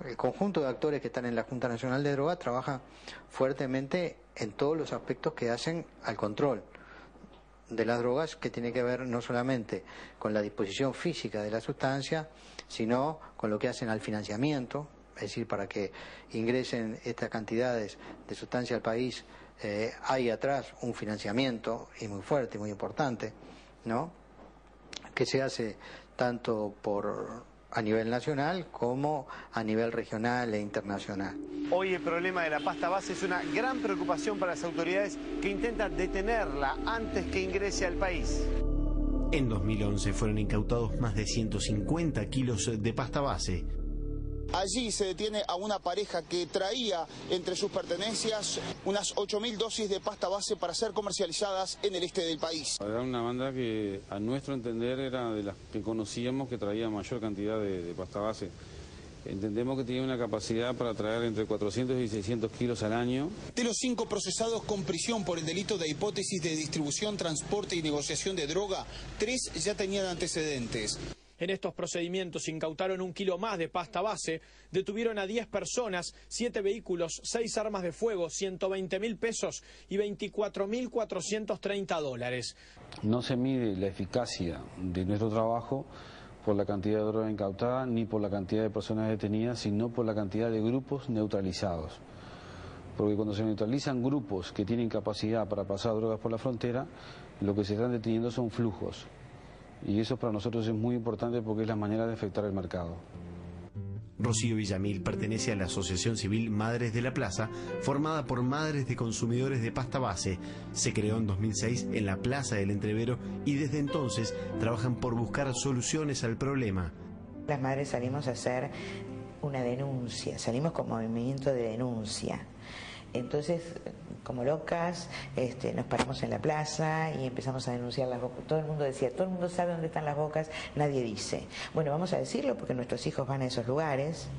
el conjunto de actores que están en la Junta Nacional de Drogas trabaja fuertemente en todos los aspectos que hacen al control de las drogas, que tiene que ver no solamente con la disposición física de la sustancia, sino con lo que hacen al financiamiento, es decir, para que ingresen estas cantidades de sustancia al país, hay atrás un financiamiento y muy fuerte, muy importante, ¿no?, que se hace tanto a nivel nacional como a nivel regional e internacional. Hoy el problema de la pasta base es una gran preocupación para las autoridades que intentan detenerla antes que ingrese al país. En 2011 fueron incautados más de 150 kilos de pasta base. Allí se detiene a una pareja que traía entre sus pertenencias unas 8.000 dosis de pasta base para ser comercializadas en el este del país. Era una banda que a nuestro entender era de las que conocíamos que traía mayor cantidad de pasta base. Entendemos que tenía una capacidad para traer entre 400 y 600 kilos al año. De los 5 procesados con prisión por el delito de hipótesis de distribución, transporte y negociación de droga, 3 ya tenían antecedentes. En estos procedimientos incautaron 1 kilo más de pasta base, detuvieron a 10 personas, 7 vehículos, 6 armas de fuego, 120.000 pesos y 24.430 dólares. No se mide la eficacia de nuestro trabajo por la cantidad de droga incautada ni por la cantidad de personas detenidas, sino por la cantidad de grupos neutralizados. Porque cuando se neutralizan grupos que tienen capacidad para pasar drogas por la frontera, lo que se están deteniendo son flujos. Y eso para nosotros es muy importante porque es la manera de afectar el mercado. Rocío Villamil pertenece a la Asociación Civil Madres de la Plaza, formada por madres de consumidores de pasta base. Se creó en 2006 en la Plaza del Entrevero y desde entonces trabajan por buscar soluciones al problema. Las madres salimos a hacer una denuncia, salimos con movimiento de denuncia. Entonces, como locas, nos paramos en la plaza y empezamos a denunciar las bocas. Todo el mundo decía, todo el mundo sabe dónde están las bocas, nadie dice. Bueno, vamos a decirlo porque nuestros hijos van a esos lugares,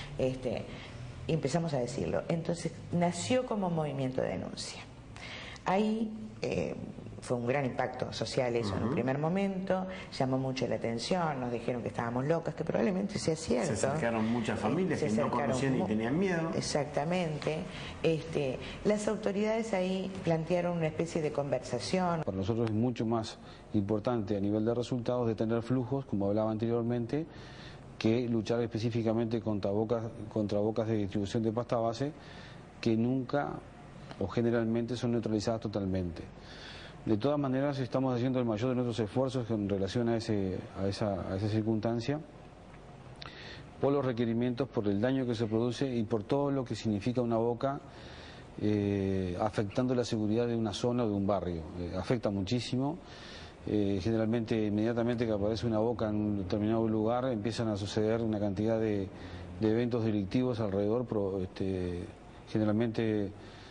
y empezamos a decirlo. Entonces, nació como movimiento de denuncia. Ahí fue un gran impacto social eso en un primer momento, llamó mucho la atención, nos dijeron que estábamos locas, que probablemente sea cierto. Se acercaron muchas familias que no conocían y tenían miedo. Exactamente. Las autoridades ahí plantearon una especie de conversación. Para nosotros es mucho más importante a nivel de resultados de tener flujos, como hablaba anteriormente, que luchar específicamente contra bocas de distribución de pasta base que nunca o generalmente son neutralizadas totalmente. De todas maneras, estamos haciendo el mayor de nuestros esfuerzos en relación a esa circunstancia, por los requerimientos, por el daño que se produce y por todo lo que significa una boca afectando la seguridad de una zona o de un barrio. Afecta muchísimo. Generalmente, inmediatamente que aparece una boca en un determinado lugar, empiezan a suceder una cantidad de eventos delictivos alrededor, generalmente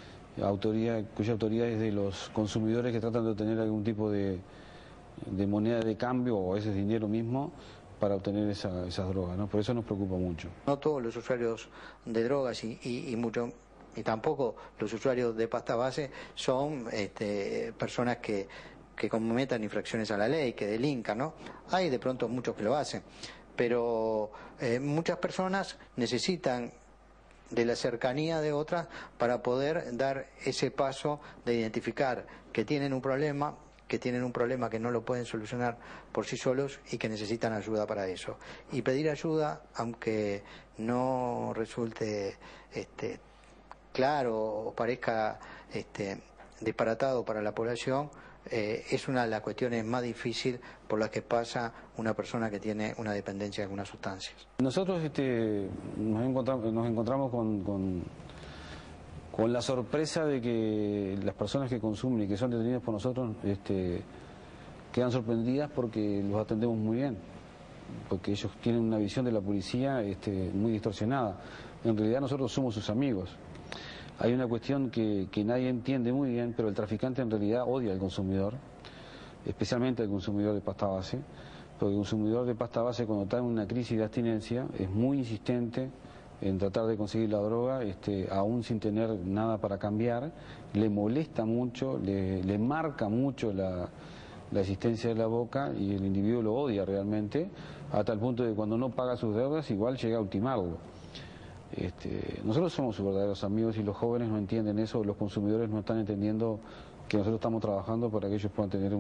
cuya autoridad es de los consumidores que tratan de obtener algún tipo de moneda de cambio o ese dinero mismo para obtener esas drogas, ¿no? Por eso nos preocupa mucho. No todos los usuarios de drogas y tampoco los usuarios de pasta base son personas que cometan infracciones a la ley, que delincan, ¿no? Hay de pronto muchos que lo hacen, pero muchas personas necesitan de la cercanía de otras para poder dar ese paso de identificar que tienen un problema que no lo pueden solucionar por sí solos y que necesitan ayuda para eso. Y pedir ayuda, aunque no resulte claro o parezca disparatado para la población, es una de las cuestiones más difíciles por las que pasa una persona que tiene una dependencia de algunas sustancias. Nosotros nos encontramos con la sorpresa de que las personas que consumen y que son detenidas por nosotros quedan sorprendidas porque los atendemos muy bien, porque ellos tienen una visión de la policía muy distorsionada. En realidad nosotros somos sus amigos. Hay una cuestión que nadie entiende muy bien, pero el traficante en realidad odia al consumidor, especialmente al consumidor de pasta base, porque el consumidor de pasta base cuando está en una crisis de abstinencia es muy insistente en tratar de conseguir la droga, aún sin tener nada para cambiar, le molesta mucho, le marca mucho la existencia de la boca y el individuo lo odia realmente, hasta el punto de que cuando no paga sus deudas igual llega a ultimarlo. Nosotros somos sus verdaderos amigos y los jóvenes no entienden eso, los consumidores no están entendiendo que nosotros estamos trabajando para que ellos puedan tener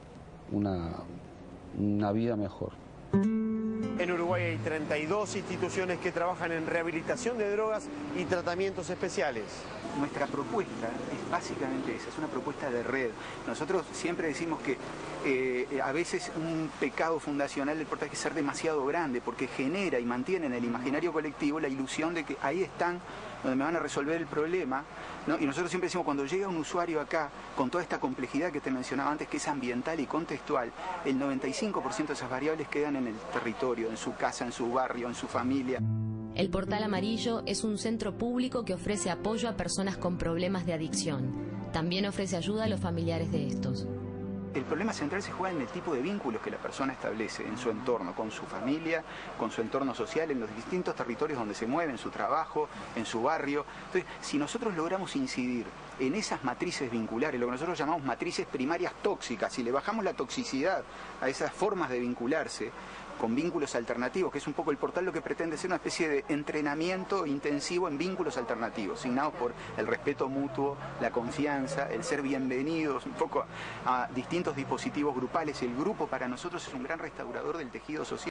una vida mejor. En Uruguay hay 32 instituciones que trabajan en rehabilitación de drogas y tratamientos especiales. Nuestra propuesta es básicamente esa, es una propuesta de red. Nosotros siempre decimos que a veces un pecado fundacional del portal es ser demasiado grande, porque genera y mantiene en el imaginario colectivo la ilusión de que ahí están donde me van a resolver el problema, ¿no? Y nosotros siempre decimos, cuando llega un usuario acá, con toda esta complejidad que te mencionaba antes, que es ambiental y contextual, el 95% de esas variables quedan en el territorio, en su casa, en su barrio, en su familia. El Portal Amarillo es un centro público que ofrece apoyo a personas con problemas de adicción. También ofrece ayuda a los familiares de estos. El problema central se juega en el tipo de vínculos que la persona establece en su entorno, con su familia, con su entorno social, en los distintos territorios donde se mueve, en su trabajo, en su barrio. Entonces, si nosotros logramos incidir en esas matrices vinculares, lo que nosotros llamamos matrices primarias tóxicas, si le bajamos la toxicidad a esas formas de vincularse, con vínculos alternativos, que es un poco el portal lo que pretende ser una especie de entrenamiento intensivo en vínculos alternativos, signados por el respeto mutuo, la confianza, el ser bienvenidos, un poco a distintos dispositivos grupales. El grupo para nosotros es un gran restaurador del tejido social.